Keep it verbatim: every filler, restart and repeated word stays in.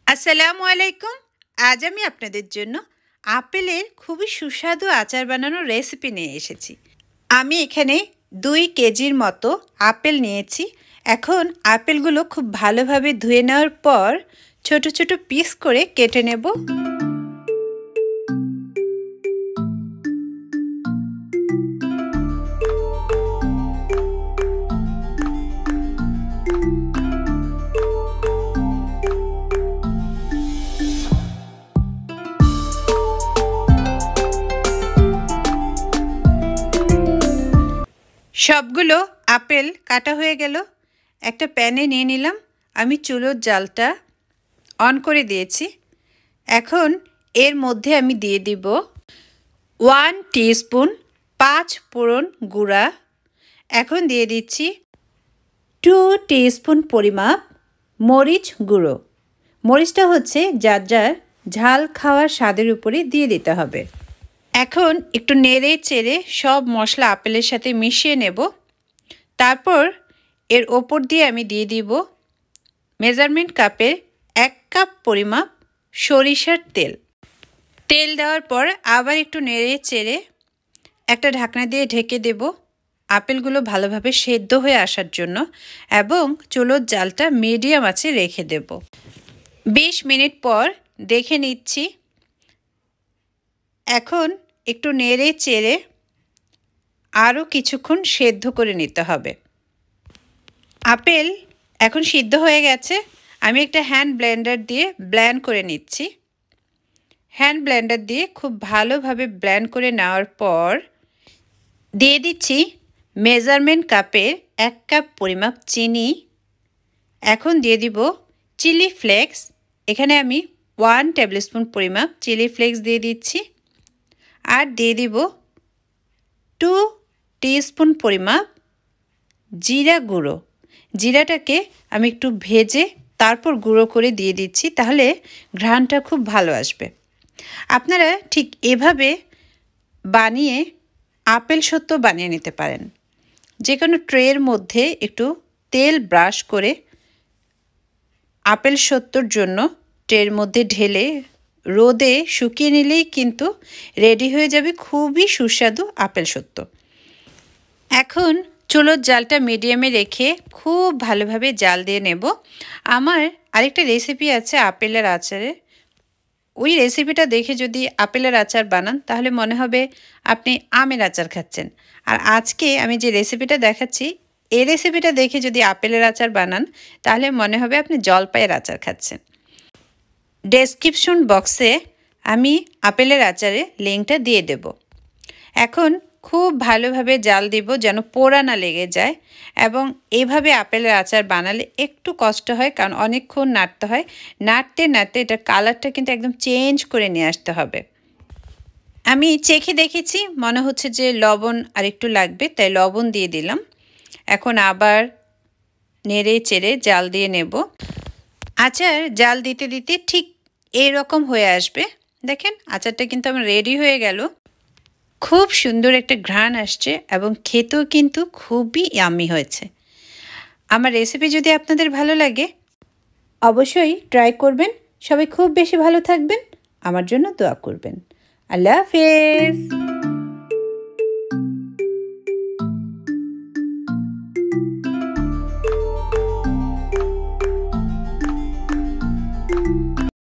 আসসালামু আলাইকুম। আজ আমি আপনাদের জন্য আপেলের খুবই সুস্বাদু আচার বানানোর রেসিপি নিয়ে এসেছি। আমি এখানে দুই কেজির মতো আপেল নিয়েছি। এখন আপেলগুলো খুব ভালোভাবে ধুয়ে নেওয়ার পর ছোট ছোট পিস করে কেটে নেব। সবগুলো আপেল কাটা হয়ে গেল। একটা প্যানে নিয়ে নিলাম। আমি চুলোর জালটা অন করে দিয়েছি। এখন এর মধ্যে আমি দিয়ে দিব ওয়ান টিস্পুন পাঁচ ফোড়ন গুঁড়া। এখন দিয়ে দিচ্ছি টু টিস্পুন পরিমাপ মরিচ গুঁড়ো। মরিচটা হচ্ছে যার যার ঝাল খাওয়ার স্বাদের উপরে দিয়ে দিতে হবে। এখন একটু নেড়ে চেড়ে সব মশলা আপেলের সাথে মিশিয়ে নেব। তারপর এর ওপর দিয়ে আমি দিয়ে দিব মেজারমেন্ট কাপে এক কাপ পরিমাপ সরিষার তেল। তেল দেওয়ার পর আবার একটু নেড়ে চেড়ে একটা ঢাকনা দিয়ে ঢেকে দেব আপেলগুলো ভালোভাবে সেদ্ধ হয়ে আসার জন্য, এবং চুলোর জালটা মিডিয়াম আঁচে রেখে দেব। বিশ মিনিট পর দেখে নিচ্ছি। এখন একটু নেড়ে চেড়ে আরও কিছুক্ষণ সেদ্ধ করে নিতে হবে। আপেল এখন সিদ্ধ হয়ে গেছে। আমি একটা হ্যান্ড ব্লেন্ডার দিয়ে ব্লেন্ড করে নিচ্ছি। হ্যান্ড ব্লেন্ডার দিয়ে খুব ভালোভাবে ব্লেন্ড করে নেওয়ার পর দিয়ে দিচ্ছি মেজারমেন্ট কাপের এক কাপ পরিমাপ চিনি। এখন দিয়ে দিব চিলি ফ্লেক্স। এখানে আমি ওয়ান টেবিল স্পুন পরিমাপ চিলি ফ্লেক্স দিয়ে দিচ্ছি। আর দিয়ে দিব টু টিস্পুন পরিমাপ জিরা গুঁড়ো। জিরাটাকে আমি একটু ভেজে তারপর গুঁড়ো করে দিয়ে দিচ্ছি, তাহলে ঘ্রাণটা খুব ভালো আসবে। আপনারা ঠিক এভাবে বানিয়ে আপেল সত্ত্ব বানিয়ে নিতে পারেন। যে কোনো ট্রের মধ্যে একটু তেল ব্রাশ করে আপেল সত্ত্বর জন্য ট্রের মধ্যে ঢেলে রোদে শুকিয়ে নিলেই কিন্তু রেডি হয়ে যাবে খুবই সুস্বাদু আপেল সত্ত্ব। এখন চুলোর জালটা মিডিয়ামে রেখে খুব ভালোভাবে জাল দিয়ে নেব। আমার আরেকটা রেসিপি আছে আপেলের আচারের। ওই রেসিপিটা দেখে যদি আপেলের আচার বানান তাহলে মনে হবে আপনি আমের আচার খাচ্ছেন। আর আজকে আমি যে রেসিপিটা দেখাচ্ছি এই রেসিপিটা দেখে যদি আপেলের আচার বানান তাহলে মনে হবে আপনি জলপাইয়ের আচার খাচ্ছেন। ডেসক্রিপশন বক্সে আমি আপেলের আচারের লিঙ্কটা দিয়ে দেব। এখন খুব ভালোভাবে জাল দিব যেন পোড়া না লেগে যায়, এবং এইভাবে আপেলের আচার বানালে একটু কষ্ট হয়, কারণ অনেকক্ষণ নাড়তে হয়। নাড়তে নাড়তে এটার কালারটা কিন্তু একদম চেঞ্জ করে নিয়ে আসতে হবে। আমি চেখে দেখেছি, মনে হচ্ছে যে লবণ আর একটু লাগবে, তাই লবণ দিয়ে দিলাম। এখন আবার নেড়ে চেড়ে জাল দিয়ে নেব। আচার জাল দিতে দিতে ঠিক এরকম হয়ে আসবে। দেখেন আচারটা কিন্তু আমার রেডি হয়ে গেল। খুব সুন্দর একটা ঘ্রাণ আসছে এবং খেতেও কিন্তু খুবই ইয়াম্মি হয়েছে। আমার রেসিপি যদি আপনাদের ভালো লাগে অবশ্যই ট্রাই করবেন। সবাই খুব বেশি ভালো থাকবেন, আমার জন্য দোয়া করবেন। আল্লাহ হাফেজ।